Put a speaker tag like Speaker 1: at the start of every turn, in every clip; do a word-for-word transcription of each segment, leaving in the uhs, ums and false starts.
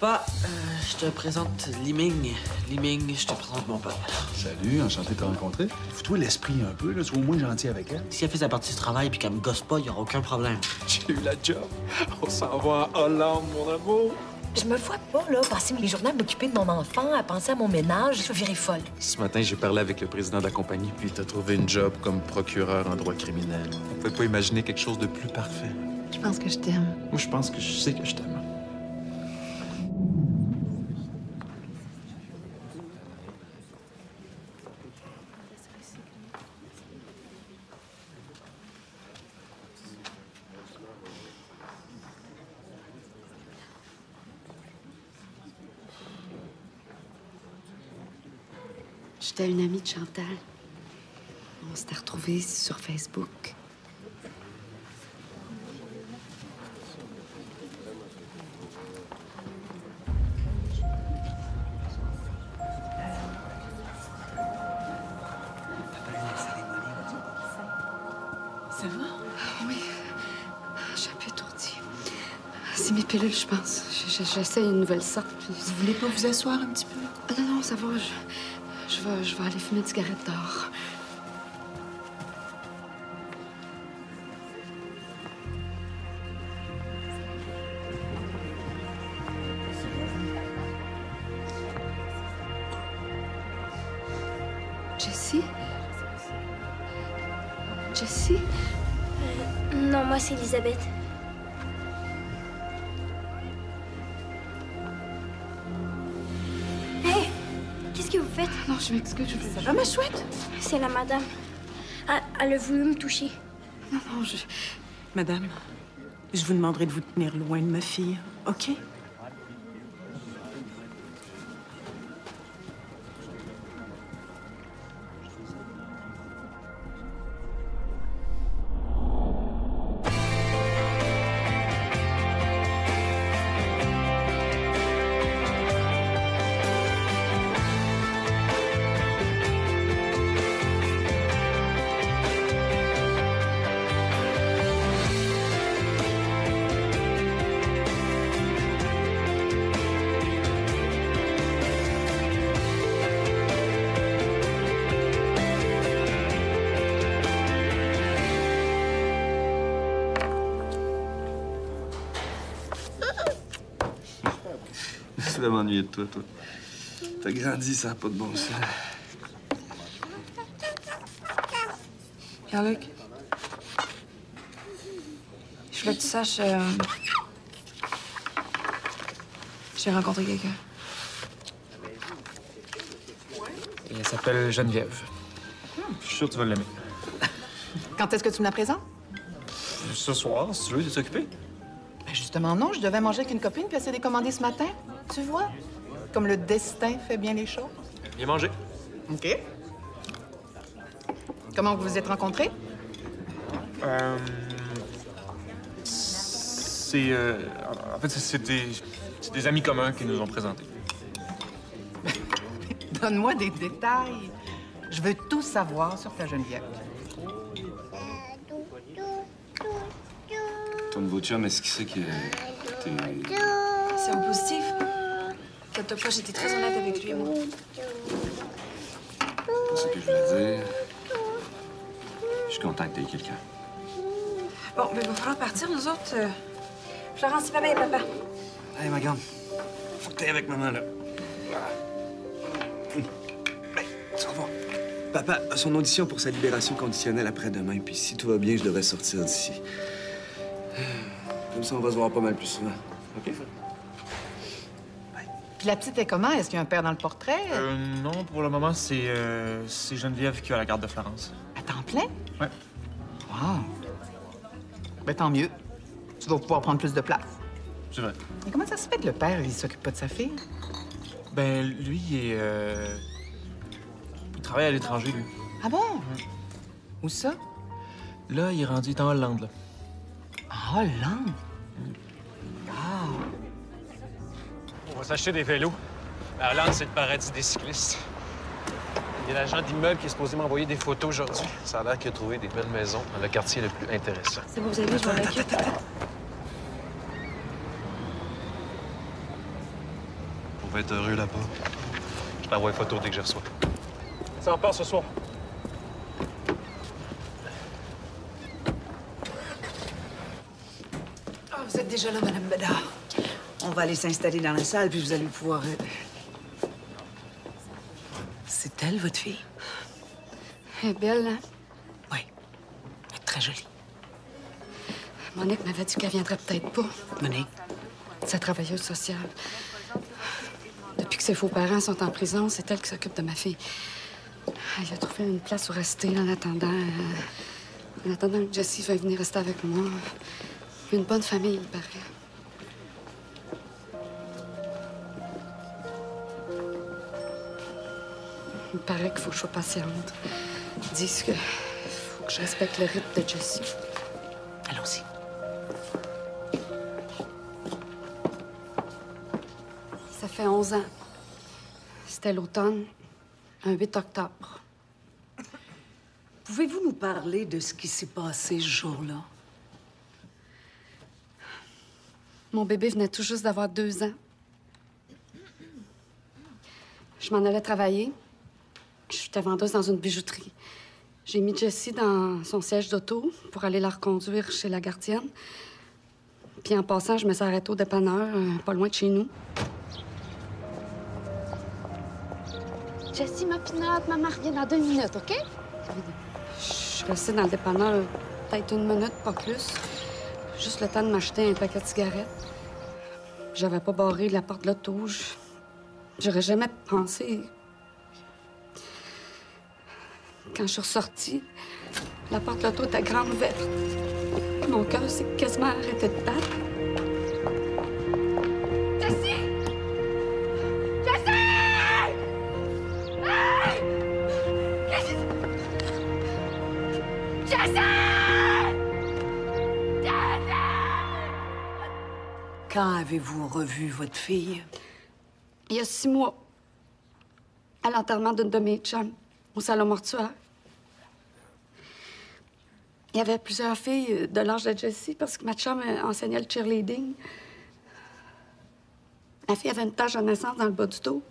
Speaker 1: Papa, euh, je te présente Liming. Liming, je te présente mon père.
Speaker 2: Salut, enchanté de te rencontrer. Fous-toi l'esprit un peu, là, sois au moins gentil avec elle.
Speaker 1: Si elle fait sa partie du travail puis qu'elle me gosse pas, il y aura aucun problème.
Speaker 2: J'ai eu la job. On s'en va en Hollande, mon amour.
Speaker 3: Je me vois pas, là, passer mes journées à m'occuper de mon enfant, à penser à mon ménage. Je virais folle.
Speaker 4: Ce matin, j'ai parlé avec le président de la compagnie, puis il t'a trouvé une job comme procureur en droit criminel. On pouvait pas imaginer quelque chose de plus parfait.
Speaker 5: Je pense que je t'aime.
Speaker 4: Moi, je pense que je sais que je t'aime.
Speaker 5: J'étais une amie de Chantal. On s'était retrouvés sur Facebook.
Speaker 6: Ça va?
Speaker 5: Oui. Je suis un peu étourdie. C'est mes pilules, je pense. J'essaie une nouvelle sorte. Puis...
Speaker 6: Vous voulez pas vous asseoir un petit peu?
Speaker 5: Ah non, non, ça va. Je... Je vais, je vais aller fumer une cigarette dehors. Jessie? Jessie?
Speaker 7: Euh, non, moi, c'est Elisabeth. Qu'est-ce que vous faites?
Speaker 5: Non, je m'excuse. Je...
Speaker 6: Ça va, ma chouette?
Speaker 7: C'est la madame. Ah, elle a voulu me toucher.
Speaker 5: Non, non, je...
Speaker 6: Madame, je vous demanderai de vous tenir loin de ma fille, OK?
Speaker 4: Je vais m'ennuyer de toi, toi. T'as grandi, ça n'a pas de bon sens.
Speaker 8: Pierre-Luc, je voulais que tu saches... Euh... J'ai rencontré quelqu'un.
Speaker 9: Et elle s'appelle Geneviève. Je suis sûr que tu vas l'aimer.
Speaker 6: Quand est-ce que tu me la présentes?
Speaker 9: Ce soir, si tu veux, t'es occupé?
Speaker 6: Ben justement, non. Je devais manger avec une copine, puis elle s'est décommandée ce matin. Tu vois? Comme le destin fait bien les choses.
Speaker 9: Viens manger.
Speaker 6: OK. Comment vous vous êtes rencontrés?
Speaker 9: Euh... C'est... Euh... En fait, c'est des... c'est des amis communs qui nous ont présentés.
Speaker 6: Donne-moi des détails. Je veux tout savoir sur ta Geneviève.
Speaker 4: Ton nouveau chum, est-ce qu'il sait que t'es...
Speaker 8: C'est un positif. Cette fois, j'étais très honnête avec lui, moi.
Speaker 4: C'est ce que je voulais dire. Je suis content que t'aies quelqu'un.
Speaker 8: Bon, ben, il va falloir partir, nous autres. Euh... Florence, c'est pas bien, papa.
Speaker 4: Allez, ma grande. Faut que t'ailles avec maman, là. Hey, tu vas voir. Papa a son audition pour sa libération conditionnelle après-demain. Puis si tout va bien, je devrais sortir d'ici. Comme ça, on va se voir pas mal plus souvent. OK?
Speaker 6: Puis la petite est comment? Est-ce qu'il y a un père dans le portrait?
Speaker 9: Euh, non, pour le moment, c'est euh, c'est Geneviève qui a la garde de Florence.
Speaker 6: À temps plein?
Speaker 9: Ouais.
Speaker 6: Wow. Ben tant mieux. Tu vas pouvoir prendre plus de place.
Speaker 9: C'est vrai.
Speaker 6: Mais comment ça se fait que le père, il s'occupe pas de sa fille?
Speaker 9: Ben, lui, il est... Euh... Il travaille à l'étranger, lui.
Speaker 6: Ah bon?
Speaker 9: Ouais.
Speaker 6: Où ça?
Speaker 9: Là, il est rendu il est en Hollande, là.
Speaker 6: En Hollande? Ah!
Speaker 9: On va s'acheter des vélos. La Hollande, c'est le paradis des cyclistes. Il y a l'agent d'immeuble qui est supposé m'envoyer des photos aujourd'hui. Ça a l'air qu'il a trouvé des belles maisons dans le quartier le plus intéressant.
Speaker 8: C'est bon, vous avez vu, je m'en occupe.
Speaker 4: va être heureux là-bas.
Speaker 9: Je t'envoie une photo dès que je reçois. Ça repart ce soir.
Speaker 10: Oh, vous êtes déjà là, Madame Bedard. On va aller s'installer dans la salle, puis vous allez pouvoir... euh, C'est elle, votre fille?
Speaker 5: Elle est belle, hein?
Speaker 10: Oui. Elle est très jolie.
Speaker 5: Monique m'avait dit qu'elle viendrait peut-être pas.
Speaker 10: Monique?
Speaker 5: Sa travailleuse sociale. Depuis que ses faux parents sont en prison, c'est elle qui s'occupe de ma fille. Elle a trouvé une place où rester en attendant... euh, en attendant que Jessie veuille venir rester avec moi. Une bonne famille, il paraît. Il paraît qu'il faut que je sois patiente. Ils disent que faut que je respecte le rythme de Jessie.
Speaker 10: Allons-y.
Speaker 5: Ça fait onze ans. C'était l'automne, un huit octobre.
Speaker 10: Pouvez-vous nous parler de ce qui s'est passé ce jour-là?
Speaker 5: Mon bébé venait tout juste d'avoir deux ans. Je m'en allais travailler. J'étais vendeuse dans une bijouterie. J'ai mis Jessie dans son siège d'auto pour aller la reconduire chez la gardienne. Puis en passant, je me suis arrêtée au dépanneur, euh, pas loin de chez nous.
Speaker 7: Jessie, ma pinotte, maman revient dans deux minutes, OK?
Speaker 5: Je suis restée dans le dépanneur peut-être une minute, pas plus. Juste le temps de m'acheter un paquet de cigarettes. J'avais pas barré la porte de l'auto. Je- J'aurais jamais pensé... Quand je suis ressortie, la porte de l'auto était grande ouverte. Mon cœur s'est quasiment arrêté de battre.
Speaker 7: Jessie! Jessie! Hey! Jessie! Jessie!
Speaker 10: Quand avez-vous revu votre fille?
Speaker 5: Il y a six mois, à l'enterrement d'une de mes chums, au salon mortuaire. Il y avait plusieurs filles de l'âge de Jessie parce que ma chum enseignait le cheerleading. La fille avait une tache de naissance dans le bas du dos.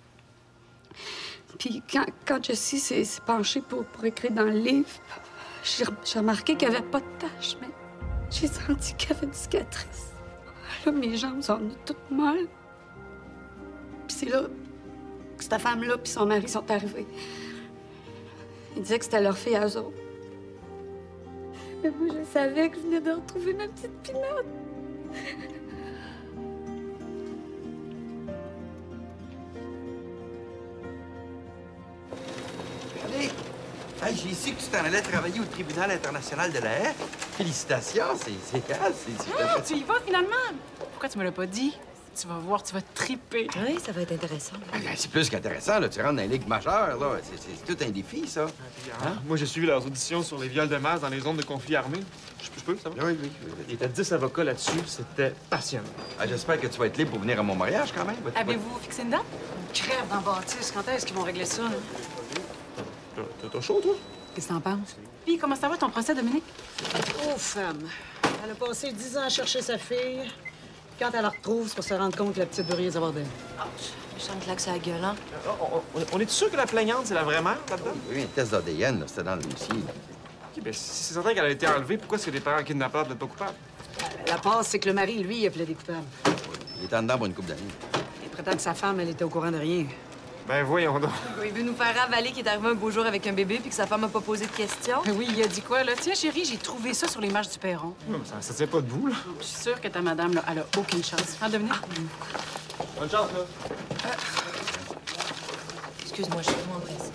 Speaker 5: Puis quand, quand Jessie s'est s'est penchée pour, pour écrire dans le livre, j'ai j'ai remarqué qu'il n'y avait pas de tache, mais j'ai senti qu'il y avait une cicatrice. Là, mes jambes sont venues toutes molles. Puis c'est là que cette femme-là puis son mari sont arrivés. Ils disaient que c'était leur fille à eux autres. Mais moi, je savais que je venais de retrouver ma petite pinotte.
Speaker 11: Allez! Hey, j'ai su que tu t'en allais travailler au tribunal international de la haie. Félicitations, c'est c'est c'est super.
Speaker 8: Ah, tu y vas finalement? Pourquoi tu me l'as pas dit? Tu vas voir, tu vas triper.
Speaker 3: Oui, ça va être intéressant.
Speaker 11: Ah, ben, c'est plus qu'intéressant, là. Tu rentres dans les ligues majeures, là. C'est- C'est c'est tout un défi, ça.
Speaker 9: Hein? Moi, j'ai suivi leurs auditions sur les viols de masse dans les zones de conflit armé. Je, je peux, ça va?
Speaker 11: Oui, oui, oui.
Speaker 9: Il y était dix avocats là-dessus. C'était passionnant.
Speaker 11: Ah, j'espère que tu vas être libre pour venir à mon mariage, quand même. Va- va-
Speaker 8: Avez-vous fixé une date?
Speaker 6: Crève dans Baptiste. Quand est-ce qu'ils vont régler ça, là?
Speaker 9: T'as- T'as t'as chaud, toi?
Speaker 6: Qu'est-ce que t'en penses?
Speaker 8: Puis, comment ça va ton procès, Dominique?
Speaker 12: Oh, femme. Elle a passé dix ans à chercher sa fille. Quand elle la retrouve, c'est pour se rendre compte que la petite veut rien savoir d'elle.
Speaker 3: Je sens que là que ça gueule, hein?
Speaker 9: On, on- on est sûr que la plaignante, c'est la vraie mère, là-dedans?
Speaker 11: Oui, un test d'A D N, là, c'était dans le dossier. là.
Speaker 9: OK, ben si c'est certain qu'elle a été enlevée, pourquoi est-ce que les parents kidnappeurs ne sont pas coupables?
Speaker 12: La passe, c'est que le mari, lui, il a plaidé coupable.
Speaker 11: Il était en dedans pour une couple d'années.
Speaker 12: Il prétend que sa femme, elle était au courant de rien.
Speaker 9: Ben voyons donc.
Speaker 3: Il veut nous faire avaler qu'il est arrivé un beau jour avec un bébé puis que sa femme a pas posé de questions.
Speaker 8: Oui, il a dit quoi, là? Tiens, chérie, j'ai trouvé ça sur les marches du perron.
Speaker 9: Non, mais ça, ça tient pas debout, là.
Speaker 8: Je suis sûre que ta madame, là, elle a aucune chance. Hein, Dominique?
Speaker 9: Bonne chance, là.
Speaker 3: Excuse-moi, je suis vraiment pressée.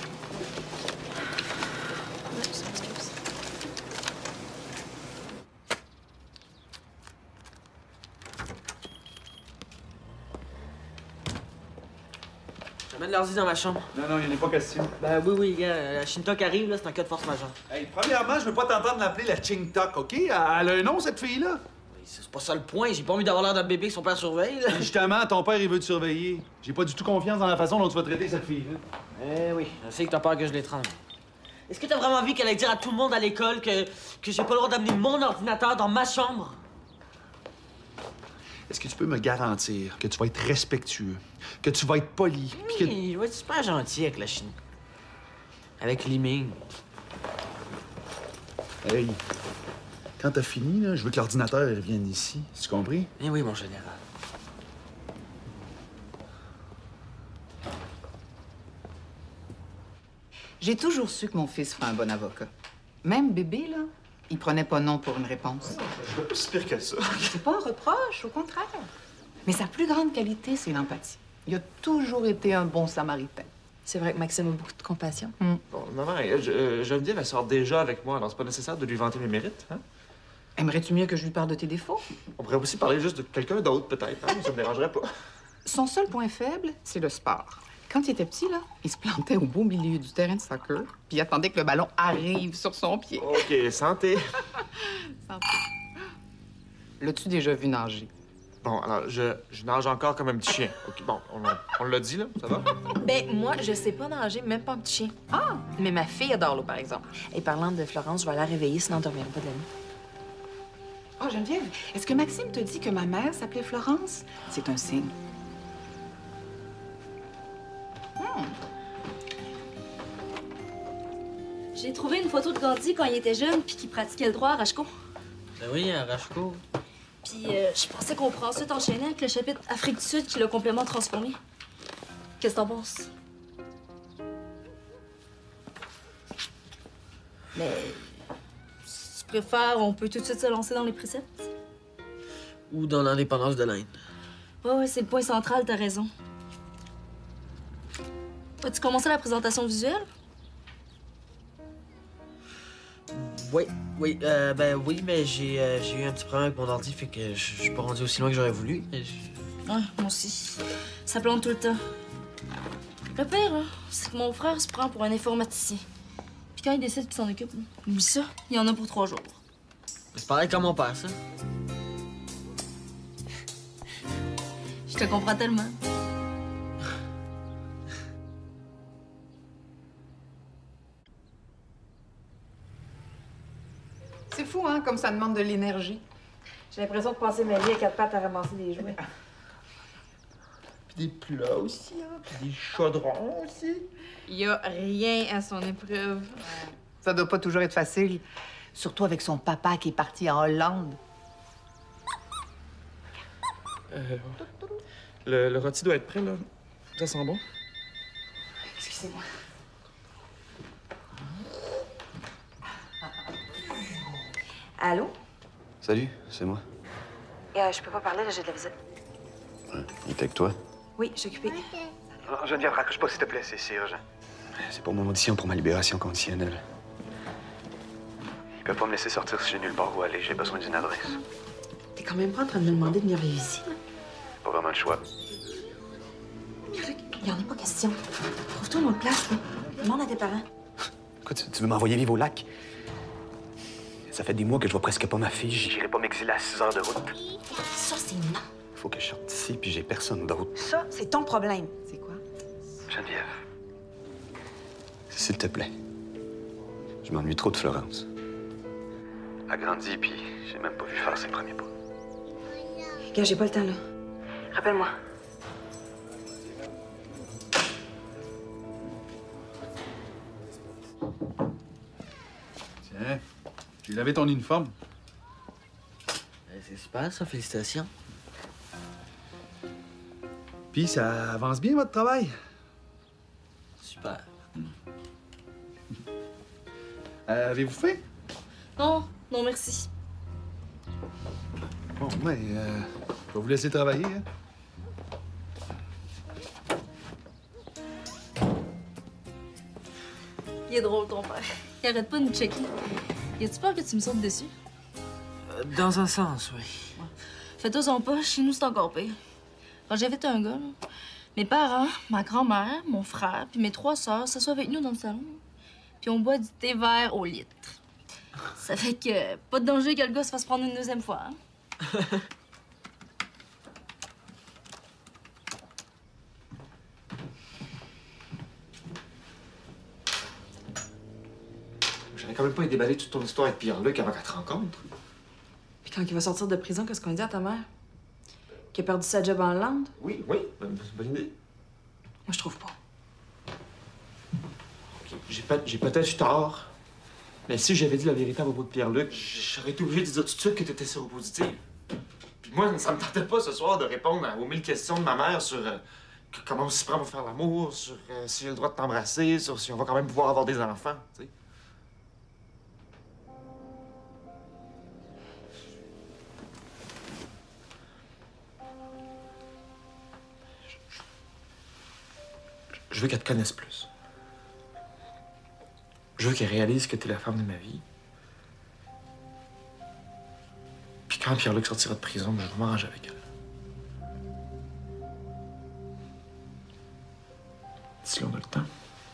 Speaker 1: J'amène l'ordi dans ma chambre.
Speaker 2: Non, non, il n'est pas question.
Speaker 1: Ben oui, oui, gars, la Shintok arrive, là, c'est un cas de force majeure.
Speaker 2: Hey, premièrement, je veux pas t'entendre l'appeler la Ching-Tok, OK? Elle a un nom, cette fille-là?
Speaker 1: C'est pas ça le point, j'ai pas envie d'avoir l'air d'un bébé que son père surveille, là.
Speaker 2: Justement, ton père, il veut te surveiller. J'ai pas du tout confiance dans la façon dont tu vas traiter cette fille-là.
Speaker 1: Eh oui, je sais que t'as peur que je l'étrangle. Est-ce que t'as vraiment envie qu'elle aille dire à tout le monde à l'école que, que j'ai pas le droit d'amener mon ordinateur dans ma chambre?
Speaker 2: Est-ce que tu peux me garantir que tu vas être respectueux, que tu vas être poli, puis que...
Speaker 1: Oui, je vais être super gentil avec la Chine. Avec Liming.
Speaker 2: Hey, quand t'as fini, là, je veux que l'ordinateur revienne ici. Tu compris?
Speaker 1: Eh oui, mon général.
Speaker 6: J'ai toujours su que mon fils ferait un bon avocat. Même bébé, là, il prenait pas non pour une réponse.
Speaker 2: Je veux pas si pire que ça.
Speaker 6: C'est pas un reproche, au contraire. Mais sa plus grande qualité, c'est l'empathie. Il a toujours été un bon samaritain.
Speaker 13: C'est vrai que Maxime a beaucoup de compassion.
Speaker 6: Mm.
Speaker 14: Bon, maman, euh, je- euh, Geneviève, elle sort déjà avec moi, alors c'est pas nécessaire de lui vanter mes mérites, hein?
Speaker 6: Aimerais-tu mieux que je lui parle de tes défauts?
Speaker 14: On pourrait aussi parler juste de quelqu'un d'autre, peut-être, hein? Ça me dérangerait pas.
Speaker 6: Son seul point faible, c'est le sport. Quand il était petit, là, il se plantait au beau milieu du terrain de soccer, puis il attendait que le ballon arrive sur son pied.
Speaker 14: OK, santé.
Speaker 6: Santé. L'as-tu déjà vu nager?
Speaker 14: Bon, alors, je, je nage encore comme un petit chien. OK, bon, on, on l'a dit, là, ça va?
Speaker 13: Ben, moi, je sais pas nager, même pas un petit chien.
Speaker 6: Ah!
Speaker 13: Mais ma fille adore l'eau, par exemple. Et parlant de Florence, je vais aller la réveiller, sinon elle dormira pas de la nuit.
Speaker 6: Oh, Geneviève, est-ce que Maxime te dit que ma mère s'appelait Florence? C'est un signe. Hmm.
Speaker 15: J'ai trouvé une photo de Gandhi quand il était jeune puis qu'il pratiquait le droit à Rajko.
Speaker 1: Ben oui, à Rajko.
Speaker 15: Puis euh, je pensais qu'on pourrait ensuite enchaîner avec le chapitre Afrique du Sud qui l'a complètement transformé. Qu'est-ce que t'en penses? Mais si tu préfères, on peut tout de suite se lancer dans les préceptes.
Speaker 1: Ou dans l'indépendance de l'Inde.
Speaker 15: Ouais, ouais, c'est le point central, t'as raison. As-tu commencé la présentation visuelle?
Speaker 1: Oui, oui, euh, ben oui, mais j'ai euh, j'ai eu un petit problème avec mon ordi, fait que je je suis pas rendu aussi loin que j'aurais voulu. mais je-
Speaker 15: Ouais, moi aussi. Ça plante tout le temps. Le pire, là, c'est que mon frère se prend pour un informaticien. Puis quand il décide qu'il s'en occupe, là, oublie ça, il y en a pour trois jours.
Speaker 1: C'est pareil comme mon père, ça.
Speaker 15: Je te comprends tellement.
Speaker 6: C'est fou, hein, comme ça demande de l'énergie.
Speaker 8: J'ai l'impression de passer ma vie à quatre pattes à ramasser des jouets.
Speaker 11: Puis des plats aussi, hein? Puis des chaudrons aussi.
Speaker 8: Il y a rien à son épreuve.
Speaker 6: Ça doit pas toujours être facile. Surtout avec son papa qui est parti en Hollande.
Speaker 14: Euh, le, le rôti doit être prêt, là. Ça sent bon.
Speaker 6: Excusez-moi.
Speaker 13: Allô?
Speaker 16: Salut, c'est moi.
Speaker 13: Euh, je peux pas parler, là, j'ai de la visite.
Speaker 16: Ouais, il était avec toi?
Speaker 13: Oui, je suis occupée.
Speaker 16: Non, Geneviève, raccroche pas, s'il te plaît, c'est c'est urgent. C'est pour mon audition pour ma libération conditionnelle. Ils peuvent pas me laisser sortir si j'ai nulle part où aller, j'ai besoin d'une adresse.
Speaker 13: T'es quand même pas en train de me demander de venir vivre ici, là?
Speaker 16: Pas vraiment le choix.
Speaker 13: Il y en a pas question. Trouve-toi une autre place, là. Demande à tes parents.
Speaker 16: Quoi, tu, tu veux m'envoyer vivre au lac? Ça fait des mois que je vois presque pas ma fille. J'irai pas m'exiler à six heures de route.
Speaker 13: Ça, c'est non.
Speaker 16: Faut que je sorte d'ici, puis j'ai personne d'autre.
Speaker 13: Ça, c'est ton problème.
Speaker 6: C'est quoi?
Speaker 16: Geneviève. S'il te plaît. Je m'ennuie trop de Florence. Elle a grandi, puis j'ai même pas vu faire ses premiers pas.
Speaker 13: Gars, j'ai pas le temps, là. Rappelle-moi.
Speaker 2: Tiens, j'ai lavé ton uniforme.
Speaker 1: Ben, c'est super, ça, félicitations.
Speaker 2: Puis ça avance bien, votre travail?
Speaker 1: Super.
Speaker 2: Euh, Avez-vous faim?
Speaker 15: Non, non, merci.
Speaker 2: Bon, mais euh, je vais vous laisser travailler, hein?
Speaker 15: Il est drôle, ton père. Il arrête pas de nous checker. Y a-tu peur que tu me sautes dessus?
Speaker 1: Euh, dans un sens, oui.
Speaker 15: Fais-toi-en pas, chez nous, c'est encore pire. Quand j'invite un gars, là, mes parents, ma grand-mère, mon frère, puis mes trois sœurs s'assoient avec nous dans le salon. Puis on boit du thé vert au litre. Ça fait que pas de danger que le gars se fasse prendre une deuxième fois. Hein?
Speaker 14: J'aurais quand même pas déballé toute ton histoire avec Pierre-Luc avant qu'elle te rencontre.
Speaker 13: Puis quand il va sortir de prison, qu'est-ce qu'on dit à ta mère?
Speaker 8: Qui a perdu sa job en Hollande?
Speaker 14: Oui, oui, c'est une bonne idée.
Speaker 8: Moi, je trouve pas.
Speaker 14: OK, j'ai peut- j'ai peut-être eu tort, mais si j'avais dit la vérité à propos de Pierre-Luc, j'aurais été obligé de dire tout de suite que t'étais séropositive. Puis moi, ça me tentait pas ce soir de répondre aux mille questions de ma mère sur euh, que- comment on s'y prend pour faire l'amour, sur euh, si j'ai le droit de t'embrasser, sur si on va quand même pouvoir avoir des enfants, tu sais. Je veux qu'elle te connaisse plus. Je veux qu'elle réalise que t'es la femme de ma vie. Puis quand Pierre-Luc sortira de prison, je vais m'arranger avec elle. Si on a le temps.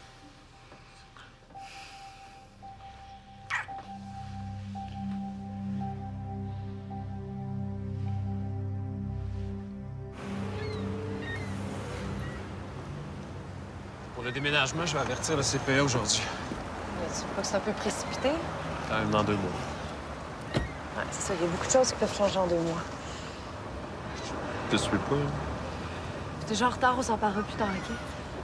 Speaker 9: Pour le déménagement, je vais avertir le C P A aujourd'hui.
Speaker 3: Tu trouves pas que c'est un peu précipité?
Speaker 9: Quand même dans deux mois.
Speaker 3: Ouais, c'est ça. Il y a beaucoup de choses qui peuvent changer en deux mois.
Speaker 9: Je te suis pas. hein?
Speaker 3: T'es déjà en retard, on s'en parlera plus tard, OK?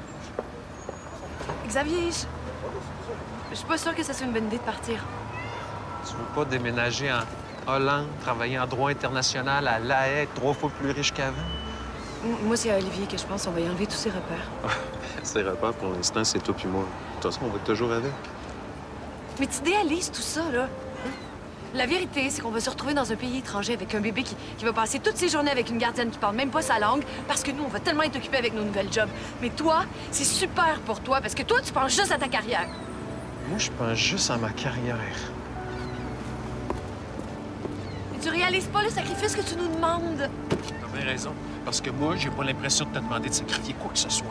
Speaker 3: Xavier, je... je suis pas sûre que ça soit une bonne idée de partir.
Speaker 9: Tu veux pas déménager en Hollande, travailler en droit international à La Haye, trois fois plus riche qu'avant?
Speaker 3: M- Moi, c'est à Olivier que je pense. On va y enlever tous ses repères.
Speaker 9: Ces repères, pour l'instant, c'est toi puis moi. De toute façon, on va être toujours avec.
Speaker 3: Mais tu idéalises tout ça, là. Hein? La vérité, c'est qu'on va se retrouver dans un pays étranger avec un bébé qui, qui va passer toutes ses journées avec une gardienne qui parle même pas sa langue parce que nous, on va tellement être occupés avec nos nouvelles jobs. Mais toi, c'est super pour toi parce que toi, tu penses juste à ta carrière.
Speaker 9: Moi, je pense juste à ma carrière.
Speaker 3: Mais tu réalises pas le sacrifice que tu nous demandes.
Speaker 9: T'as bien raison. Parce que moi, j'ai pas l'impression de te demander de sacrifier quoi que ce soit.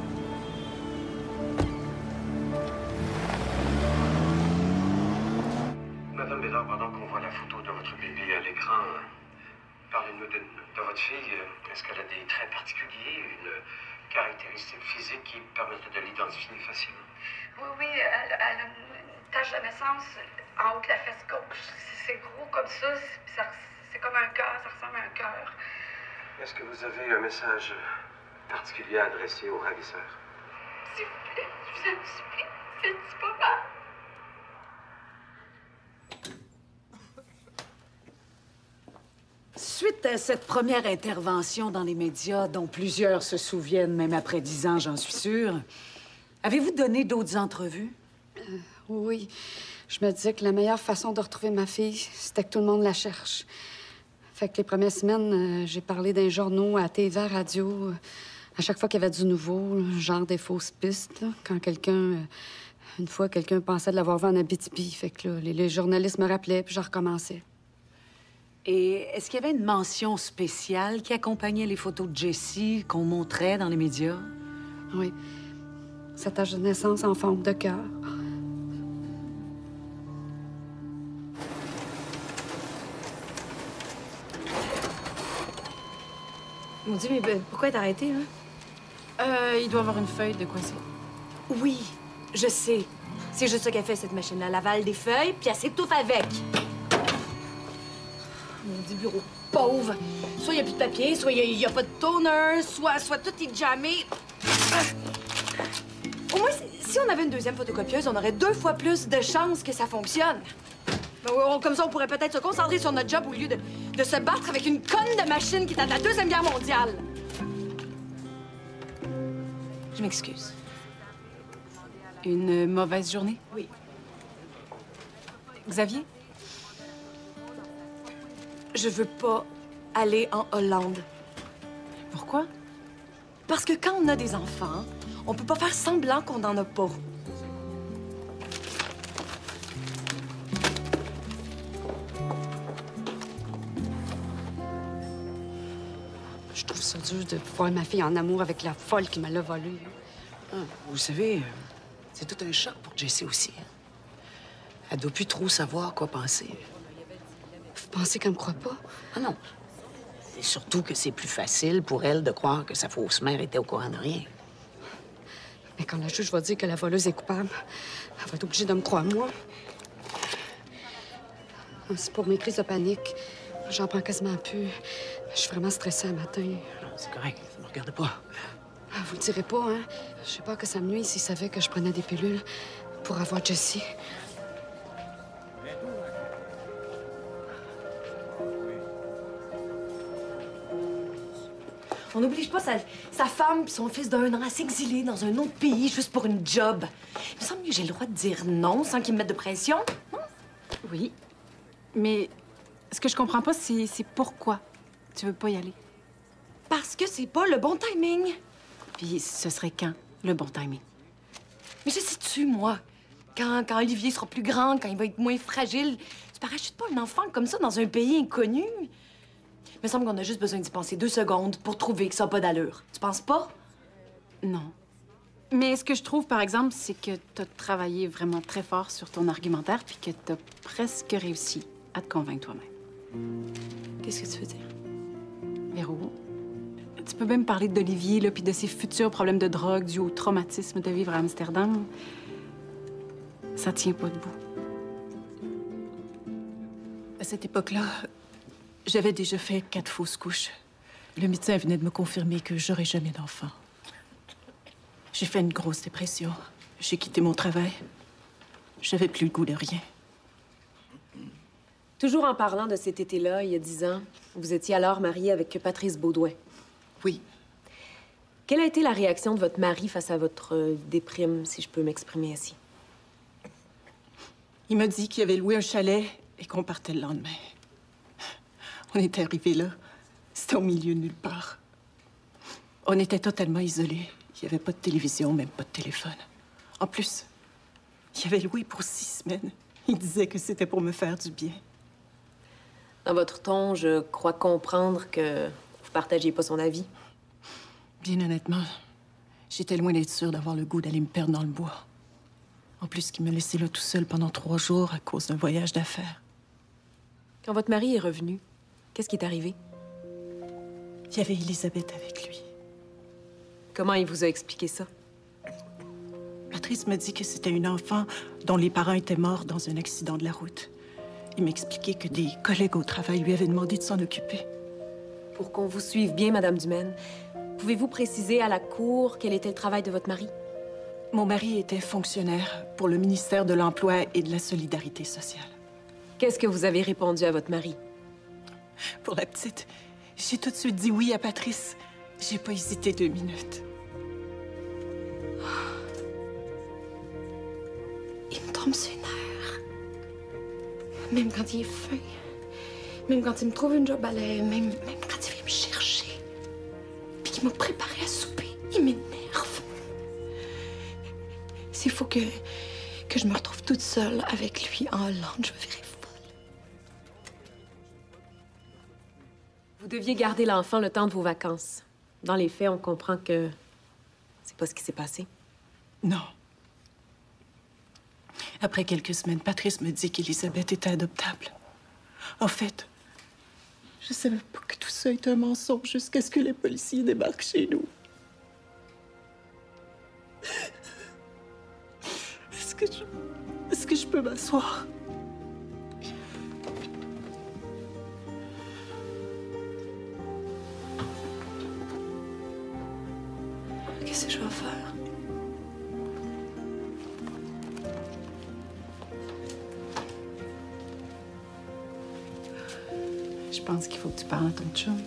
Speaker 17: Madame Bédard, pendant qu'on voit la photo de votre bébé à l'écran, parlez-nous de, de votre fille. Est-ce qu'elle a des traits particuliers, une caractéristique physique qui permettrait de l'identifier facilement?
Speaker 5: Oui, oui, elle, elle a une tache de naissance en haut de la fesse gauche. C'est gros comme ça, puis ça, c'est comme un cœur, ça ressemble à un cœur.
Speaker 17: Est-ce que vous avez un message particulier à adresser aux ravisseurs?
Speaker 5: S'il vous plaît, je vous en supplie, faites pas mal.
Speaker 10: Suite à cette première intervention dans les médias, dont plusieurs se souviennent, même après dix ans, j'en suis sûre, avez-vous donné d'autres entrevues?
Speaker 5: Euh, oui. Je me disais que la meilleure façon de retrouver ma fille, c'était que tout le monde la cherche. Fait que les premières semaines, euh, j'ai parlé d'un journaux, à T V, à radio. Euh, à chaque fois qu'il y avait du nouveau, là, genre des fausses pistes, là, quand quelqu'un... Euh, une fois, quelqu'un pensait de l'avoir vu en Abitibi. Fait que là, les, les journalistes me rappelaient, puis je recommençais.
Speaker 10: Et est-ce qu'il y avait une mention spéciale qui accompagnait les photos de Jessie qu'on montrait dans les médias?
Speaker 5: Oui. Sa tache de naissance en forme de cœur.
Speaker 3: Mon Dieu, mais ben, pourquoi t'as arrêté, là?
Speaker 8: Euh, il doit avoir une feuille de coincée.
Speaker 3: Oui, je sais. C'est juste ça qu'elle fait, cette machine-là. Elle avale des feuilles, puis elle s'étouffe avec. Mon Dieu, bureau pauvre. Soit il n'y a plus de papier, soit il n'y a, a pas de toner, soit, soit tout est jammé. Ah. Au moins, si, si on avait une deuxième photocopieuse, on aurait deux fois plus de chances que ça fonctionne. Ben, on- comme ça, on pourrait peut-être se concentrer sur notre job au lieu de, de se battre avec une conne de machine qui est à la Deuxième Guerre mondiale.
Speaker 8: Je m'excuse. Une mauvaise journée?
Speaker 3: Oui.
Speaker 8: Xavier?
Speaker 3: Je veux pas aller en Hollande.
Speaker 8: Pourquoi?
Speaker 3: Parce que quand on a des enfants, on peut pas faire semblant qu'on n'en a pas.
Speaker 5: Je trouve ça dur de voir ma fille en amour avec la folle qui me l'a volée.
Speaker 10: Ah, vous savez, euh, c'est tout un choc pour Jessie aussi. hein. Elle doit plus trop savoir quoi penser.
Speaker 5: Vous pensez qu'elle me croit pas?
Speaker 10: Ah non. C'est surtout que c'est plus facile pour elle de croire que sa fausse mère était au courant de rien.
Speaker 5: Mais quand la juge va dire que la voleuse est coupable, elle va être obligée de me croire, moi. C'est pour mes crises de panique. J'en prends quasiment plus. Je suis vraiment stressée un matin.
Speaker 1: C'est correct, ça me regarde pas.
Speaker 5: Ah, vous le direz pas, hein? Je sais pas que ça me nuit s'il savait que je prenais des pilules pour avoir Jessie.
Speaker 3: On n'oblige pas sa, sa femme et son fils d'un an à s'exiler dans un autre pays juste pour une job. Il me semble que j'ai le droit de dire non sans qu'ils me mettent de pression. Non?
Speaker 8: Oui. Mais ce que je comprends pas, c'est c'est pourquoi tu veux pas y aller.
Speaker 3: Parce que c'est pas le bon timing.
Speaker 8: Puis ce serait quand, le bon timing?
Speaker 3: Mais je sais-tu, moi? Quand, quand Olivier sera plus grand, quand il va être moins fragile, tu parachutes pas un enfant comme ça dans un pays inconnu. Il me semble qu'on a juste besoin d'y penser deux secondes pour trouver que ça n'a pas d'allure. Tu penses pas?
Speaker 8: Non. Mais ce que je trouve, par exemple, c'est que t'as travaillé vraiment très fort sur ton argumentaire puis que t'as presque réussi à te convaincre toi-même.
Speaker 3: Qu'est-ce que tu veux dire?
Speaker 8: Véro, tu peux même parler d'Olivier, là, puis de ses futurs problèmes de drogue dus au traumatisme de vivre à Amsterdam. Ça tient pas debout.
Speaker 18: À cette époque-là, j'avais déjà fait quatre fausses couches. Le médecin venait de me confirmer que j'aurais jamais d'enfant. J'ai fait une grosse dépression. J'ai quitté mon travail. J'avais plus le goût de rien.
Speaker 19: Toujours en parlant de cet été-là, il y a dix ans, vous étiez alors mariée avec Patrice Baudouin.
Speaker 18: Oui.
Speaker 19: Quelle a été la réaction de votre mari face à votre euh, déprime, si je peux m'exprimer ainsi?
Speaker 18: Il m'a dit qu'il avait loué un chalet et qu'on partait le lendemain. On était arrivés là. C'était au milieu de nulle part. On était totalement isolés. Il n'y avait pas de télévision, même pas de téléphone. En plus, il avait loué pour six semaines. Il disait que c'était pour me faire du bien.
Speaker 19: Dans votre ton, je crois comprendre que vous partagiez pas son avis.
Speaker 18: Bien honnêtement, j'étais loin d'être sûre d'avoir le goût d'aller me perdre dans le bois. En plus, qu'il me laissait là tout seul pendant trois jours à cause d'un voyage d'affaires.
Speaker 19: Quand votre mari est revenu, qu'est-ce qui est arrivé?
Speaker 18: Il y avait Elisabeth avec lui.
Speaker 19: Comment il vous a expliqué ça?
Speaker 18: Patrice m'a dit que c'était une enfant dont les parents étaient morts dans un accident de la route. Il m'expliquait que des collègues au travail lui avaient demandé de s'en occuper.
Speaker 19: Pour qu'on vous suive bien, Madame Dumaine, pouvez-vous préciser à la cour quel était le travail de votre mari?
Speaker 18: Mon mari était fonctionnaire pour le ministère de l'Emploi et de la Solidarité sociale.
Speaker 19: Qu'est-ce que vous avez répondu à votre mari?
Speaker 18: Pour la petite, j'ai tout de suite dit oui à Patrice. J'ai pas hésité deux minutes.
Speaker 3: Il me tombe sur les nerfs. Même quand il est fin. Même quand il me trouve une job à l'aise. Même, même quand il vient me chercher. Puis qu'il m'a préparé à souper. Il m'énerve. S'il faut que, que je me retrouve toute seule avec lui en Hollande, je me verrai folle.
Speaker 19: Vous deviez garder l'enfant le temps de vos vacances. Dans les faits, on comprend que c'est pas ce qui s'est passé.
Speaker 18: Non. Après quelques semaines, Patrice me dit qu'Elisabeth était adoptable. En fait, je savais pas que tout ça était un mensonge jusqu'à ce que les policiers débarquent chez nous. Est-ce que je... Est-ce que je peux m'asseoir?
Speaker 3: Qu'est-ce que je vais faire?
Speaker 8: Je pense qu'il faut que tu parles à ton chum.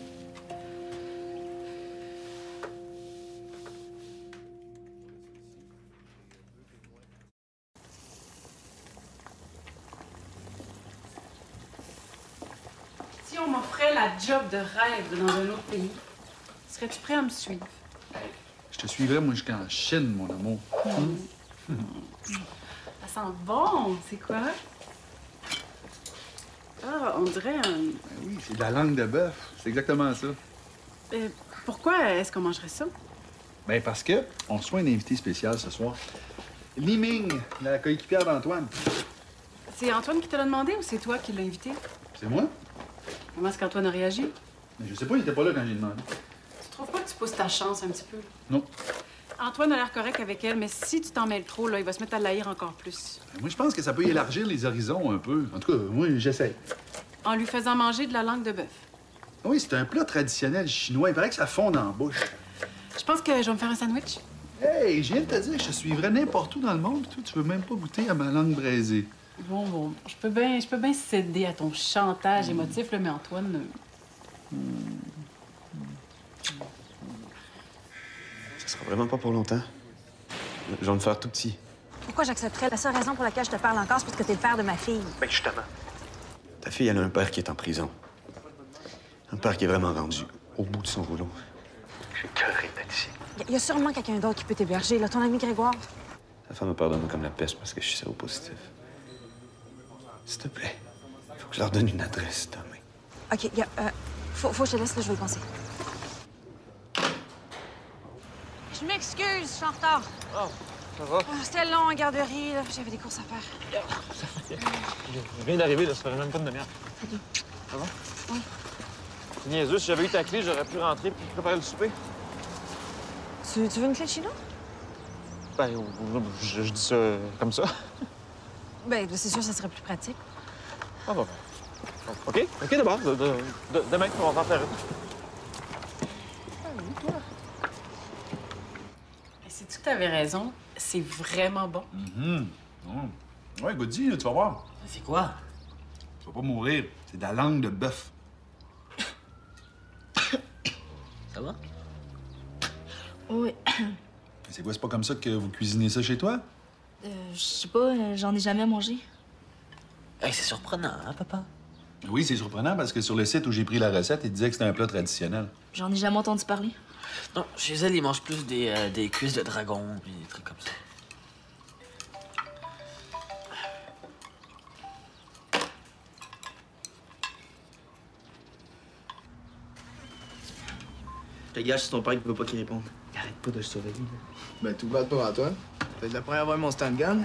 Speaker 8: Si on m'offrait la job de rêve dans un autre pays, serais-tu prêt à me suivre?
Speaker 2: Je te suivrai, moi, jusqu'en Chine, mon amour.
Speaker 8: Mmh. Ça sent bon. C'est quoi? Ah, on dirait un...
Speaker 2: Ben oui, c'est de la langue de bœuf. C'est exactement ça.
Speaker 8: Euh, pourquoi est-ce qu'on mangerait ça?
Speaker 2: Ben parce que on reçoit un invité spécial ce soir. Liming, la coéquipière d'Antoine.
Speaker 8: C'est Antoine qui te l'a demandé ou c'est toi qui l'as invité?
Speaker 2: C'est moi?
Speaker 8: Comment est-ce qu'Antoine a réagi?
Speaker 2: Mais je sais pas, il était pas là quand j'ai demandé.
Speaker 8: Tu trouves pas que tu pousses ta chance un petit peu?
Speaker 2: Non.
Speaker 8: Antoine a l'air correct avec elle, mais si tu t'en mêles trop, là, il va se mettre à l'haïr encore plus.
Speaker 2: Ben moi, je pense que ça peut y élargir les horizons un peu. En tout cas, moi, j'essaie.
Speaker 8: En lui faisant manger de la langue de bœuf.
Speaker 2: Oui, c'est un plat traditionnel chinois. Il paraît que ça fond dans la bouche.
Speaker 8: Je pense que je vais me faire un sandwich.
Speaker 2: Hey, je viens de te dire que je suivrais n'importe où dans le monde, puis toi, tu veux même pas goûter à ma langue braisée.
Speaker 8: Bon, bon, je peux bien je peux bien céder à ton chantage mm. émotif, là, mais Antoine... Euh... Mm.
Speaker 16: Ça sera vraiment pas pour longtemps. Je vais me faire tout petit.
Speaker 20: Pourquoi j'accepterais? La seule raison pour laquelle je te parle encore, c'est parce que t'es le père de ma fille.
Speaker 16: Ben, justement. Ta fille, elle a un père qui est en prison. Un père qui est vraiment rendu au bout de son rouleau. J'ai cœuré là-dessus.
Speaker 20: Il y a sûrement quelqu'un d'autre qui peut t'héberger, là. Ton ami Grégoire.
Speaker 16: Ta femme me pardonne comme la peste parce que je suis séropositif. S'il te plaît, faut que je leur donne une adresse demain.
Speaker 20: OK, y a, euh, faut, faut que je te laisse, là, je vais y penser. Je m'excuse, je suis en retard.
Speaker 9: Oh, ça va?
Speaker 20: Oh, c'était long en garderie, là. J'avais des courses à faire.
Speaker 9: Je viens d'arriver, là, ça fait même pas une demi-heure.
Speaker 20: Salut.
Speaker 9: Ça va?
Speaker 20: Oui.
Speaker 9: C'est niaiseux, si j'avais eu ta clé, j'aurais pu rentrer et préparer le souper.
Speaker 20: Tu, tu veux une clé de chez nous?
Speaker 9: Ben, je, je dis ça euh, comme ça.
Speaker 20: Ben, c'est sûr, ça serait plus pratique.
Speaker 9: Ah bon. OK, OK, d'abord. De, de, de, demain, on va en faire une.
Speaker 8: Sais-tu que t'avais raison? C'est vraiment bon.
Speaker 2: Mm-hmm. Mmh. Ouais, goûte-y, tu vas voir.
Speaker 1: C'est quoi?
Speaker 2: Tu vas pas mourir. C'est de la langue de bœuf.
Speaker 1: Ça va?
Speaker 15: Oui.
Speaker 2: C'est quoi, c'est pas comme ça que vous cuisinez ça chez toi?
Speaker 15: Euh, je sais pas, euh, j'en ai jamais mangé.
Speaker 1: Hey, c'est surprenant, hein, papa?
Speaker 2: Oui, c'est surprenant parce que sur le site où j'ai pris la recette, il disait que c'était un plat traditionnel.
Speaker 15: J'en ai jamais entendu parler.
Speaker 1: Non, chez elle, ils mangent plus des, euh, des cuisses de dragon puis des trucs comme ça. Je te gâche, c'est ton père qui veut pas qu'il réponde. Il arrête pas de le surveiller, là.
Speaker 21: Ben, tout bad pour Antoine. T'es la première à voir mon stand gun.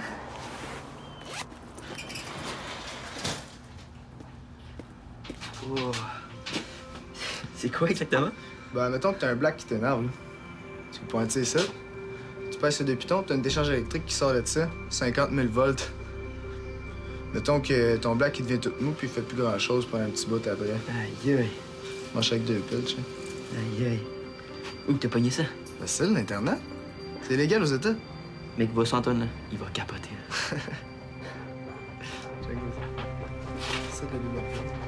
Speaker 1: Oh. C'est quoi exactement?
Speaker 21: Ben, mettons que t'as un black qui t'énerve, là. Tu peux pointer ça. Tu passes deux pitons, t'as une décharge électrique qui sort de ça. cinquante mille volts. Mettons que ton black, il devient tout mou puis il fait plus grand-chose pendant un petit bout après.
Speaker 1: Aïe, aïe.
Speaker 21: Mange avec deux piles, tu sais.
Speaker 1: Aïe, aïe. Où t'as pogné ça?
Speaker 21: Ben, c'est l'Internet. C'est légal aux États.
Speaker 1: Mec, boss Antoine, là, il va capoter.
Speaker 21: Check ça. Ça, t'as des bonnes choses.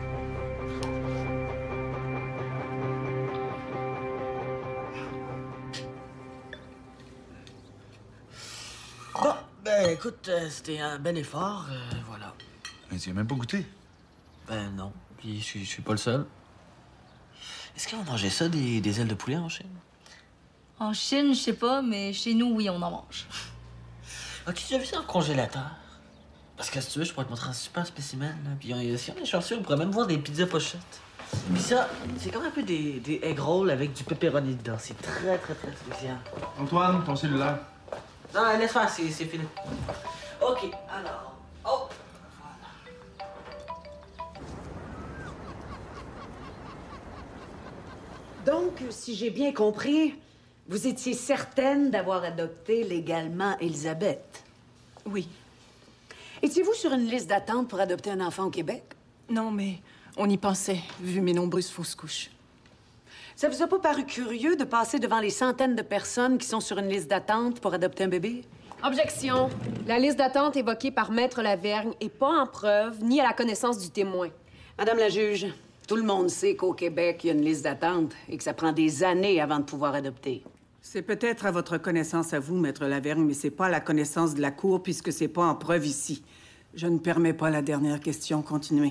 Speaker 1: Bon, ben écoute, euh, c'était un bel effort, euh, voilà.
Speaker 2: Mais tu as même pas goûté?
Speaker 1: Ben non, puis je suis- je suis pas le seul. Est-ce qu'on mangeait ça, des, des ailes de poulet en Chine?
Speaker 15: En Chine, je sais pas, mais chez nous, oui, on en mange.
Speaker 1: Ok, tu as vu ça en congélateur? Parce que si tu veux, je pourrais te montrer un super spécimen, là. Puis euh, si on est chanceux, on pourrait même voir des pizzas pochettes. Puis ça, c'est comme un peu des, des egg rolls avec du pepperoni dedans. C'est très, très, très spécial.
Speaker 2: Antoine, ton cellulaire.
Speaker 1: Non, laisse faire, c'est c'est fini. Ok, alors... Oh!
Speaker 10: Donc, si j'ai bien compris, vous étiez certaine d'avoir adopté légalement Elisabeth?
Speaker 18: Oui.
Speaker 10: Étiez-vous sur une liste d'attente pour adopter un enfant au Québec?
Speaker 18: Non, mais on y pensait, vu mes nombreuses fausses couches.
Speaker 10: Ça vous a pas paru curieux de passer devant les centaines de personnes qui sont sur une liste d'attente pour adopter un bébé?
Speaker 19: Objection. La liste d'attente évoquée par Maître Lavergne est pas en preuve ni à la connaissance du témoin.
Speaker 10: Madame la juge, tout le monde sait qu'au Québec, il y a une liste d'attente et que ça prend des années avant de pouvoir adopter.
Speaker 12: C'est peut-être à votre connaissance à vous, Maître Lavergne, mais c'est pas à la connaissance de la Cour puisque c'est pas en preuve ici. Je ne permets pas la dernière question. Continuez.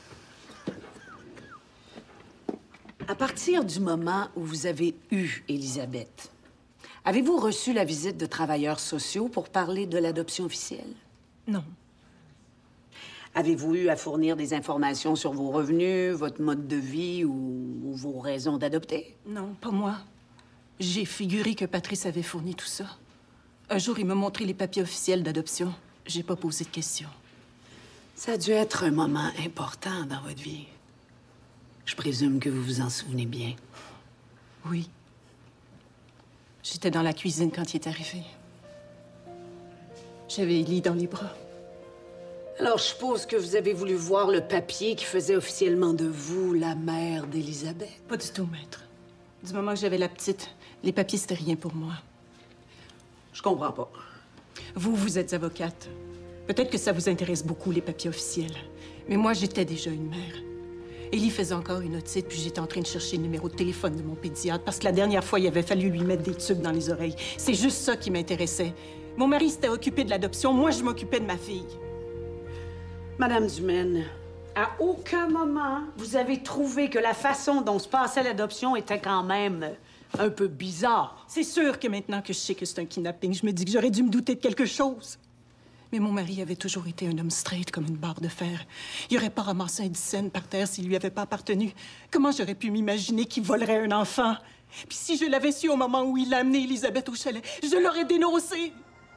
Speaker 10: À partir du moment où vous avez eu Elisabeth, avez-vous reçu la visite de travailleurs sociaux pour parler de l'adoption officielle?
Speaker 18: Non.
Speaker 10: Avez-vous eu à fournir des informations sur vos revenus, votre mode de vie ou, ou vos raisons d'adopter?
Speaker 18: Non, pas moi. J'ai figuré que Patrice avait fourni tout ça. Un jour, il m'a montré les papiers officiels d'adoption. J'ai pas posé de questions.
Speaker 10: Ça a dû être un moment important dans votre vie. Je présume que vous vous en souvenez bien.
Speaker 18: Oui. J'étais dans la cuisine quand il est arrivé. J'avais Élie dans les bras.
Speaker 10: Alors, je suppose que vous avez voulu voir le papier qui faisait officiellement de vous la mère d'Élisabeth.
Speaker 18: Pas du tout, maître. Du moment que j'avais la petite, les papiers, c'était rien pour moi.
Speaker 10: Je comprends pas.
Speaker 18: Vous, vous êtes avocate. Peut-être que ça vous intéresse beaucoup, les papiers officiels. Mais moi, j'étais déjà une mère. Élie faisait encore une otite, puis j'étais en train de chercher le numéro de téléphone de mon pédiatre, parce que la dernière fois, il avait fallu lui mettre des tubes dans les oreilles. C'est juste ça qui m'intéressait. Mon mari s'était occupé de l'adoption, moi, je m'occupais de ma fille.
Speaker 10: Madame Dumaine, à aucun moment, vous avez trouvé que la façon dont se passait l'adoption était quand même un peu bizarre.
Speaker 18: C'est sûr que maintenant que je sais que c'est un kidnapping, je me dis que j'aurais dû me douter de quelque chose. Mais mon mari avait toujours été un homme straight comme une barre de fer. Il n'aurait pas ramassé un dix cents par terre s'il lui avait pas appartenu. Comment j'aurais pu m'imaginer qu'il volerait un enfant? Puis si je l'avais su au moment où il a amené Élisabeth au chalet, je l'aurais dénoncé.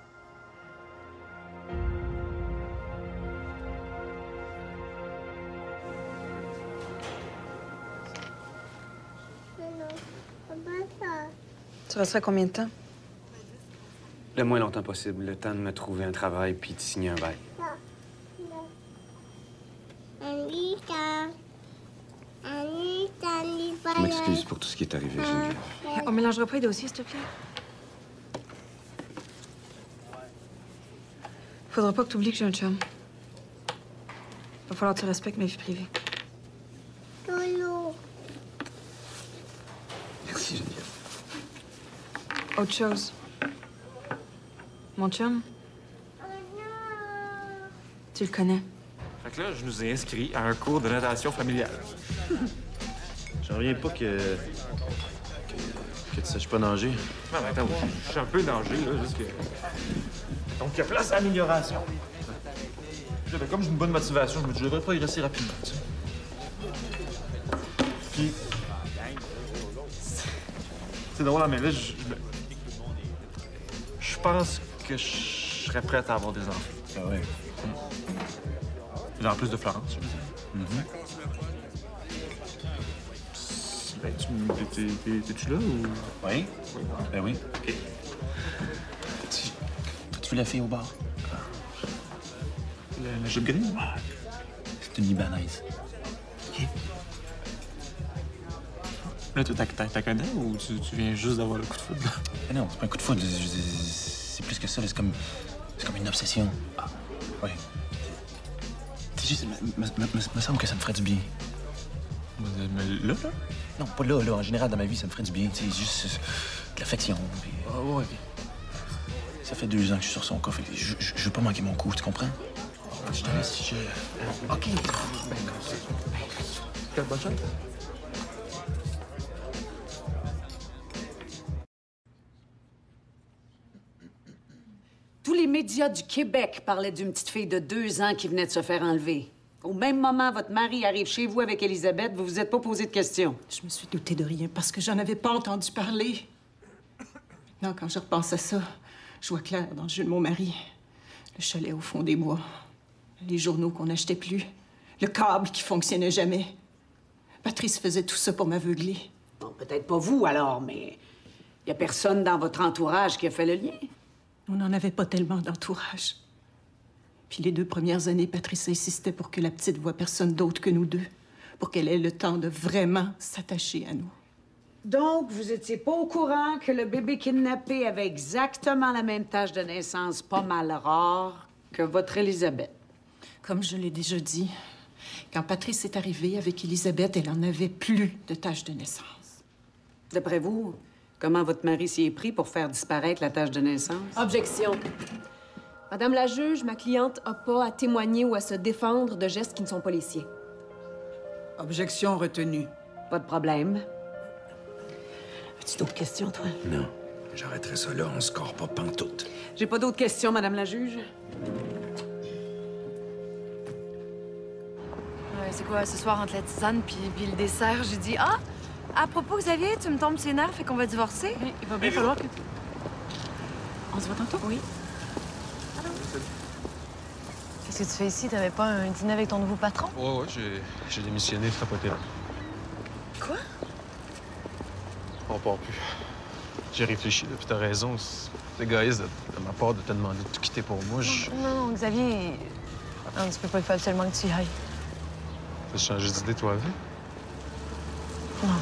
Speaker 13: Tu resterais combien de temps?
Speaker 16: Le moins longtemps possible. Le temps de me trouver un travail puis de signer un bail. Je m'excuse pour tout ce qui est arrivé, Geneviève.
Speaker 13: On mélangera pas les dossiers, s'il te plaît. Faudra pas que tu oublies que j'ai un chum. Va falloir que tu respectes ma vie privée.
Speaker 16: Merci, Geneviève.
Speaker 13: Autre chose. Mon chum? Tu le connais?
Speaker 14: Fait que là, je nous ai inscrits à un cours de natation familiale.
Speaker 16: J'en reviens pas que... que... que tu saches pas nager.
Speaker 14: Non, mais attends, je suis un peu nager, là, juste que... Donc, il y a place à amélioration. J'avais comme j'ai une bonne motivation, je me dis, je devrais pas y rester rapidement, tu sais. Puis... C'est drôle, mais là, je... je- Je pense que je serais prête à avoir des enfants.
Speaker 16: Ah ouais?
Speaker 14: En plus de Florence, je veux dire.
Speaker 16: Mm-hmm.
Speaker 14: Ben, tu me- t'es- t'es- T'es-tu là ou...
Speaker 16: Oui? Ben oui.
Speaker 14: OK.
Speaker 16: T'as-tu t'as-tu vu la fille au bar?
Speaker 14: La, la jupe grise?
Speaker 16: C'est une Libanaise.
Speaker 14: OK. Là, toi, t'as t'as- t'as connais ou tu, tu viens juste d'avoir le coup de foudre, là?
Speaker 16: Mais non, c'est pas un coup de foudre. je- je- C'est plus que ça. là, C'est comme... C'est comme une obsession. Ah, oui. C'est juste... Me, me, me- me semble que ça me ferait du bien.
Speaker 14: Mais, mais là, là?
Speaker 16: Non, pas là, là. En général, dans ma vie, ça me ferait du bien. Tu sais, juste euh, de l'affection. Puis...
Speaker 14: Ah ouais.
Speaker 16: Ça fait deux ans que je suis sur son cas. Fait que je, je, je veux pas manquer mon coup, tu comprends? Je te laisse si je... OK.
Speaker 14: Quelle bonne chance.
Speaker 10: Tous les médias du Québec parlaient d'une petite fille de deux ans qui venait de se faire enlever. Au même moment, votre mari arrive chez vous avec Élisabeth, vous vous êtes pas posé de questions.
Speaker 18: Je me suis doutée de rien parce que j'en avais pas entendu parler. Maintenant, quand je repense à ça, je vois clair dans le jeu de mon mari. Le chalet au fond des bois, les journaux qu'on n'achetait plus, le câble qui fonctionnait jamais. Patrice faisait tout ça pour m'aveugler.
Speaker 10: Bon, peut-être pas vous alors, mais il y a personne dans votre entourage qui a fait le lien.
Speaker 18: On n'en avait pas tellement d'entourage. Puis les deux premières années, Patrice insistait pour que la petite voie personne d'autre que nous deux, pour qu'elle ait le temps de vraiment s'attacher à nous.
Speaker 10: Donc, vous étiez pas au courant que le bébé kidnappé avait exactement la même tâche de naissance, pas mal rare, que votre Élisabeth.
Speaker 18: Comme je l'ai déjà dit, quand Patrice est arrivé avec Élisabeth, elle en avait plus de tâche de naissance.
Speaker 10: D'après vous, comment votre mari s'y est pris pour faire disparaître la tâche de naissance?
Speaker 19: Objection. Madame la juge, ma cliente n'a pas à témoigner ou à se défendre de gestes qui ne sont pas les siens.
Speaker 12: Objection retenue.
Speaker 10: Pas de problème. As-tu d'autres questions, toi?
Speaker 16: Non.
Speaker 11: J'arrêterai ça là, on score pas pantoute.
Speaker 10: J'ai pas d'autres questions, Madame la juge.
Speaker 3: Ouais, c'est quoi, ce soir, entre la tisane puis, puis le dessert, j'ai dit « Ah, à propos, Xavier, tu me tombes sur les nerfs, fait qu'on va divorcer? »
Speaker 8: Il va bien falloir que... On se voit tantôt?
Speaker 3: Oui. Qu'est-ce que tu fais ici? T'avais pas un dîner avec ton nouveau patron?
Speaker 9: Ouais, ouais, j'ai, j'ai démissionné, frapoté là.
Speaker 3: Quoi?
Speaker 9: On part plus. J'ai réfléchi, là, puis t'as raison. C'est égoïste de, de ma part de te demander de tout quitter pour moi. Je...
Speaker 3: Non, non, Xavier...
Speaker 13: Non, tu peux pas, il faut absolument que tu y ailles.
Speaker 9: T'as changé d'idée, toi, avec?
Speaker 13: Non.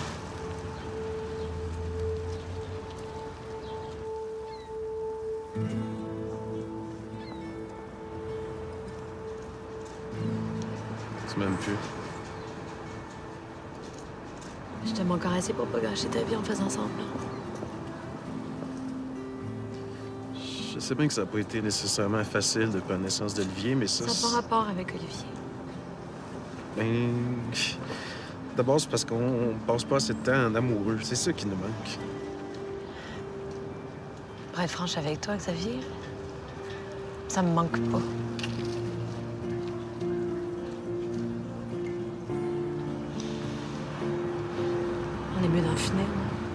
Speaker 9: Tu m'aimes plus.
Speaker 15: Je t'aime encore assez pour pas gâcher ta vie en faisant semblant.
Speaker 9: Je sais bien que ça n'a pas été nécessairement facile de prendre naissance d'Olivier, mais ça...
Speaker 15: Ça n'a pas rapport avec Olivier.
Speaker 9: Ben... D'abord, c'est parce qu'on passe pas assez de temps en amoureux. C'est ça qui nous manque.
Speaker 13: Pour être franche avec toi, Xavier, ça me manque pas.
Speaker 15: On est mieux d'en finir.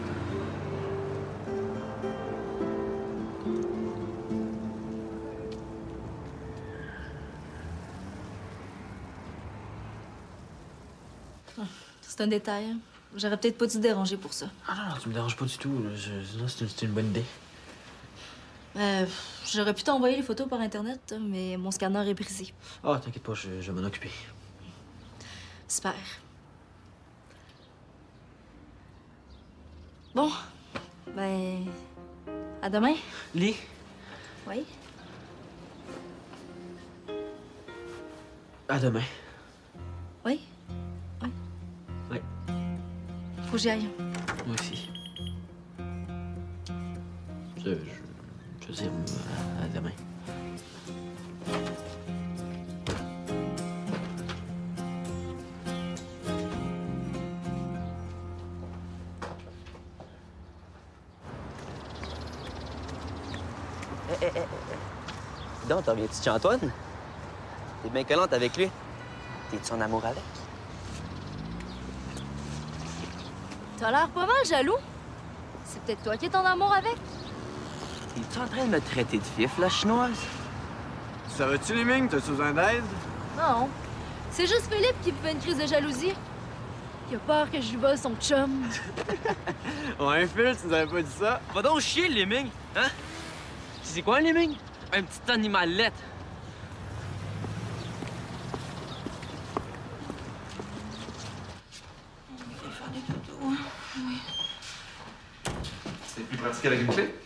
Speaker 15: C'est un détail. J'aurais peut-être pas dû te déranger pour ça.
Speaker 1: Ah non, non, tu me déranges pas du tout. là. Je... Non, c'est une, c'est une bonne idée.
Speaker 15: Euh, J'aurais pu t'envoyer les photos par Internet, mais mon scanner est brisé.
Speaker 1: Ah, t'inquiète pas, je, je vais m'en occuper.
Speaker 15: Super. Bon, ben... à demain.
Speaker 1: Lee?
Speaker 15: Oui?
Speaker 1: À demain.
Speaker 15: Oui? Oui.
Speaker 1: Oui.
Speaker 15: Faut que j'y aille.
Speaker 1: Moi aussi. Je... Je, je veux dire, à, à demain.
Speaker 4: Hé, hé, hé, hé. Donc, t'en reviens-tu de chez Antoine? T'es bien collante avec lui. T'es-tu en amour avec?
Speaker 15: T'as l'air pas mal jaloux. C'est peut-être toi qui es en amour avec.
Speaker 4: T'es-tu en train de me traiter de fif, la chinoise?
Speaker 22: Ça va-tu, les mings? T'as-tu besoin d'aide?
Speaker 15: Non. C'est juste Philippe qui me fait une crise de jalousie. Il a peur que je lui vole son chum.
Speaker 22: Ouais, Phil, tu nous avais pas dit ça?
Speaker 4: Va donc chier, le lemming, hein? C'est quoi un lemming? Un petit animalette.
Speaker 14: C'est plus pratique avec une clé?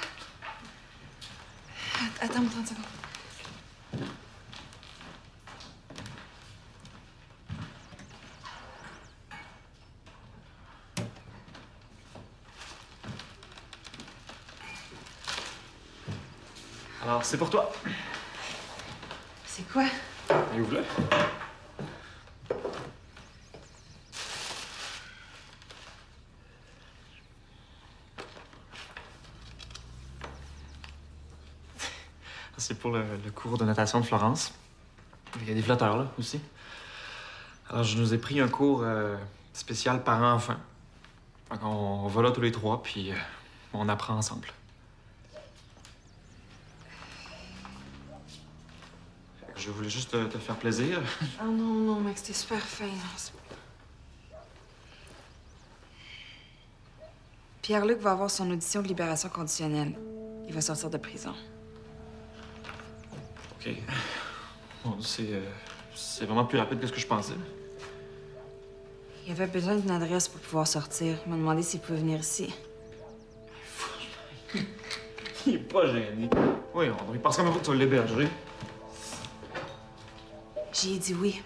Speaker 3: Attends-moi trente secondes.
Speaker 14: Alors, c'est pour toi.
Speaker 3: C'est quoi?
Speaker 14: Et ouvre-le. C'est pour le, le cours de natation de Florence. Il y a des flotteurs, là, aussi. Alors, je nous ai pris un cours euh, spécial parents-enfants. Donc, on, on va là tous les trois, puis euh, on apprend ensemble. Je voulais juste te, te faire plaisir.
Speaker 3: Ah non, non, Max, t'es super fin. Pierre-Luc va avoir son audition de libération conditionnelle. Il va sortir de prison.
Speaker 14: OK. Bon, c'est euh, c'est vraiment plus rapide que ce que je pensais.
Speaker 3: Il avait besoin d'une adresse pour pouvoir sortir. Il m'a demandé s'il pouvait venir ici.
Speaker 14: Il est pas gêné. Oui, on il pense comme un que tu vas l'héberger.
Speaker 3: J'ai dit oui.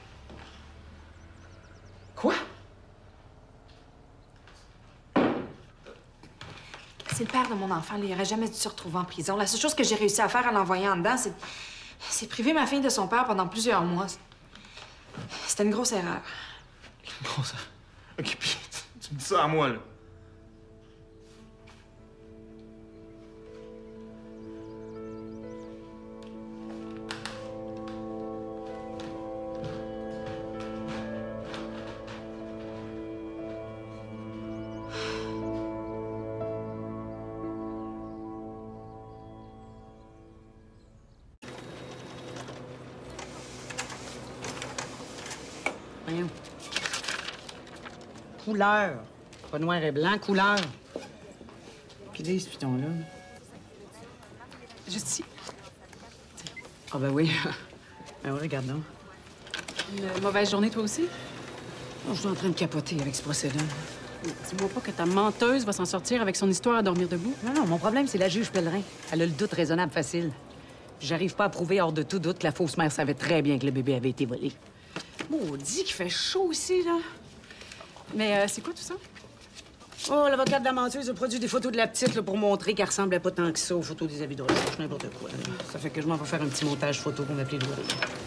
Speaker 14: Quoi?
Speaker 3: C'est le père de mon enfant. Il aurait jamais dû se retrouver en prison. La seule chose que j'ai réussi à faire en l'envoyant en dedans, c'est... c'est priver ma fille de son père pendant plusieurs mois. C'était une grosse erreur.
Speaker 14: Bon, ça... OK, puis tu me dis ça à moi, là.
Speaker 10: Voyons. Couleur. Pas noir et blanc, couleur. Puis là, ce piton-là.
Speaker 3: Juste ici.
Speaker 10: Ah ben oui. Ben oui, regarde donc.
Speaker 8: Une mauvaise journée, toi aussi?
Speaker 10: Oh, je suis en train de capoter avec ce procès-là.
Speaker 8: Dis-moi pas que ta menteuse va s'en sortir avec son histoire à dormir debout.
Speaker 10: Non, non, mon problème, c'est la juge Pellerin. Elle a le doute raisonnable facile. J'arrive pas à prouver hors de tout doute que la fausse mère savait très bien que le bébé avait été volé.
Speaker 8: Maudit qu'il fait chaud ici, là. Mais euh, c'est quoi tout ça?
Speaker 10: Oh, l'avocat de la menteuse a produit des photos de la petite là, pour montrer qu'elle ressemblait pas tant que ça aux photos des avis de recherche, n'importe quoi. Là. Ça fait que je m'en vais faire un petit montage photo pour m'appeler Louis.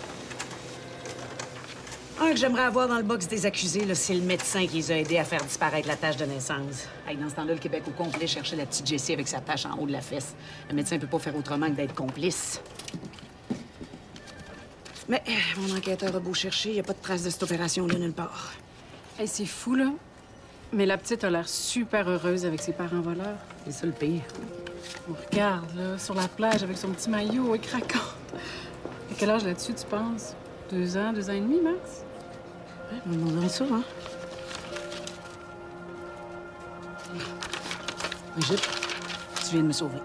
Speaker 10: Un que j'aimerais avoir dans le box des accusés, là, c'est le médecin qui les a aidés à faire disparaître la tache de naissance. Hey, dans ce temps-là, le Québec au complet cherchait la petite Jessie avec sa tache en haut de la fesse. Le médecin peut pas faire autrement que d'être complice. Mais mon enquêteur a beau chercher, il n'y a pas de trace de cette opération-là nulle part.
Speaker 8: Hey, c'est fou, là. Mais la petite a l'air super heureuse avec ses parents voleurs.
Speaker 10: C'est ça le pire.
Speaker 8: On regarde, là, sur la plage avec son petit maillot et craquant. À quel âge là-dessus, tu penses? Deux ans, deux ans et demi, Max?
Speaker 10: Ouais, on me demande ça, hein? Brigitte, tu viens de me sauver.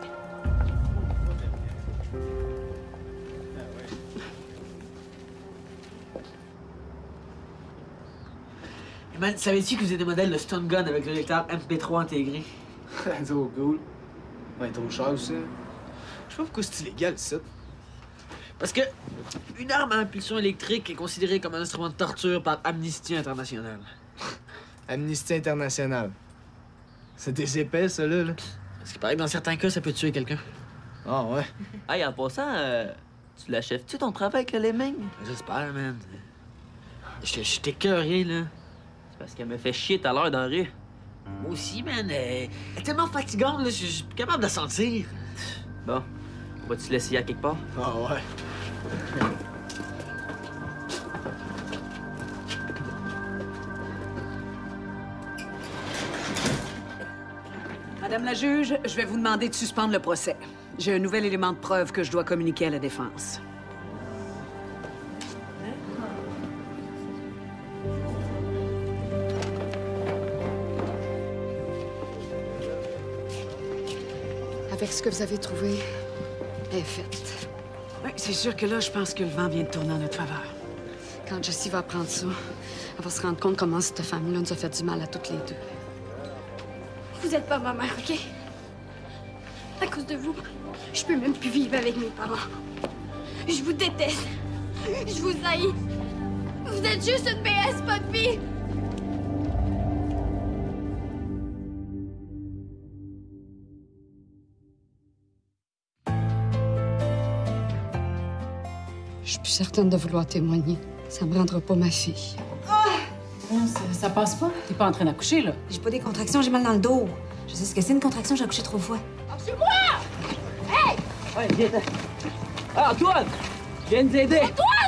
Speaker 1: Man, savais-tu que vous êtes des modèles de stun gun avec le lecteur M P trois intégré?
Speaker 21: C'est trop cool. Ouais, trop cher aussi.
Speaker 1: Je sais pas pourquoi c'est illégal, ça. Parce que une arme à impulsion électrique est considérée comme un instrument de torture par Amnesty International.
Speaker 21: Amnesty International. C'est des épais, ça, là, là.
Speaker 1: Parce qu'il paraît que dans certains cas, ça peut tuer quelqu'un.
Speaker 21: Ah, ouais.
Speaker 4: Hey, en passant, euh, tu l'achèves-tu ton travail avec le lemming?
Speaker 1: J'espère, man. Je suis écœuré, là.
Speaker 4: C'est parce qu'elle me fait chier tout à l'heure dans la rue.
Speaker 1: Moi aussi, man. Elle est tellement fatigante, là. Je suis plus capable de la sentir.
Speaker 4: Bon, vas-tu l'essayer à quelque part?
Speaker 21: Ah, ouais.
Speaker 10: Madame la juge, je vais vous demander de suspendre le procès. J'ai un nouvel élément de preuve que je dois communiquer à la défense.
Speaker 5: Avec ce que vous avez trouvé, elle est faite.
Speaker 10: Oui, c'est sûr que là, je pense que le vent vient de tourner en notre faveur.
Speaker 5: Quand Jessie va apprendre ça, elle va se rendre compte comment cette femme-là nous a fait du mal à toutes les deux.
Speaker 6: Vous êtes pas ma mère, OK? À cause de vous, je peux même plus vivre avec mes parents. Je vous déteste. Je vous haïs. Vous êtes juste une B S, pas de vie.
Speaker 5: Je suis plus certaine de vouloir témoigner. Ça me rendra pas ma fille.
Speaker 8: Non, ça, ça passe pas. T'es pas en train d'accoucher, là.
Speaker 3: J'ai pas des contractions, j'ai mal dans le dos. Je sais ce que c'est une contraction, j'ai accouché trois fois.
Speaker 6: C'est moi! Hey!
Speaker 1: Ouais, viens. Ah, Antoine! Viens nous aider!
Speaker 6: C'est toi!